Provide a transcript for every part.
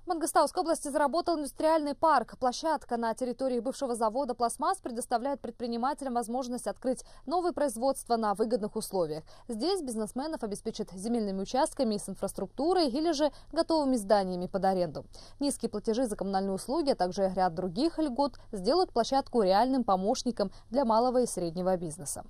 В Мангостауской области заработал индустриальный парк. Площадка на территории бывшего завода «Пластмасс» предоставляет предпринимателям возможность открыть новое производство на выгодных условиях. Здесь бизнесменов обеспечат земельными участками с инфраструктурой или же готовыми зданиями под аренду. Низкие платежи за коммунальные услуги, а также ряд других льгот сделают площадку реальным помощником для малого и среднего бизнеса.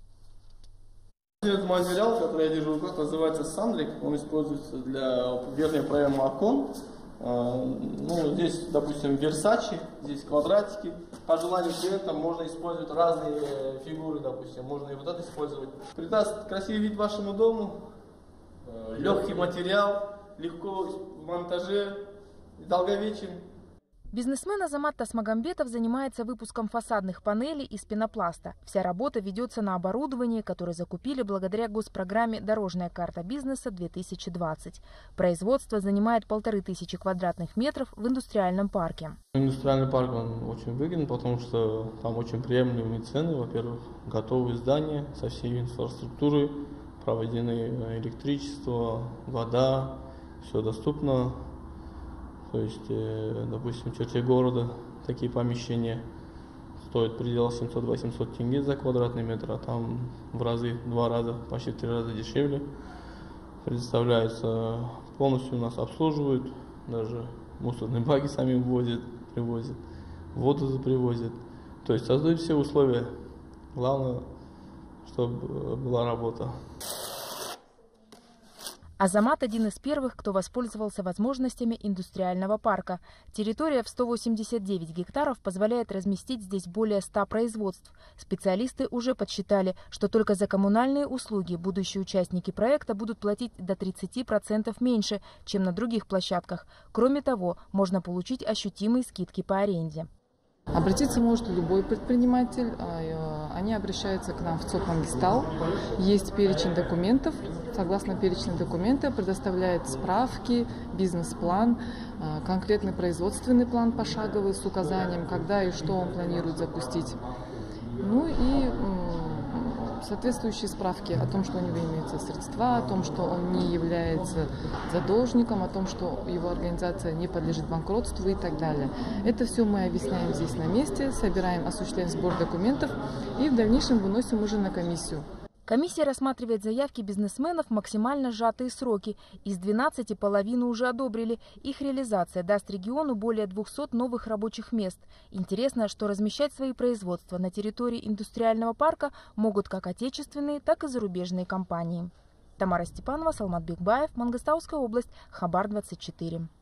Этот материал, который я держу в руках, называется сандрик. Он используется для верхнего проема окон. Здесь, допустим, Versace, здесь квадратики. По желанию клиента можно использовать разные фигуры, допустим. Можно и вот это использовать. Придаст красивый вид вашему дому. Легкий материал, легко в монтаже, долговечен. Бизнесмен Азамат Тасмагамбетов занимается выпуском фасадных панелей из пенопласта. Вся работа ведется на оборудовании, которое закупили благодаря госпрограмме «Дорожная карта бизнеса-2020». Производство занимает 1500 квадратных метров в индустриальном парке. Индустриальный парк он очень выгоден, потому что там очень приемлемые цены. Во-первых, готовые здания со всей инфраструктурой, проведены электричество, вода, все доступно. То есть, допустим, в черте города такие помещения стоят в пределах 700-800 тенге за квадратный метр, а там в разы, 2 раза, почти 3 раза дешевле. Предоставляется, полностью нас обслуживают, даже мусорные баки сами привозят, воду привозят. То есть создают все условия, главное, чтобы была работа. Азамат – один из первых, кто воспользовался возможностями индустриального парка. Территория в 189 гектаров позволяет разместить здесь более 100 производств. Специалисты уже подсчитали, что только за коммунальные услуги будущие участники проекта будут платить до 30% меньше, чем на других площадках. Кроме того, можно получить ощутимые скидки по аренде. Обратиться может любой предприниматель. Они обращаются к нам в ЦОП Мангистау. Есть перечень документов. Согласно перечню документов предоставляет справки, бизнес-план, конкретный производственный план пошаговый с указанием, когда и что он планирует запустить. Ну и соответствующие справки о том, что у него имеются средства, о том, что он не является задолжником, о том, что его организация не подлежит банкротству и так далее. Это все мы объясняем здесь на месте, собираем, осуществляем сбор документов и в дальнейшем выносим уже на комиссию. Комиссия рассматривает заявки бизнесменов в максимально сжатые сроки. Из 12 половину уже одобрили. Их реализация даст региону более 200 новых рабочих мест. Интересно, что размещать свои производства на территории индустриального парка могут как отечественные, так и зарубежные компании. Тамара Степанова, Салмат Бекбаев, Мангостауская область, Хабар 24.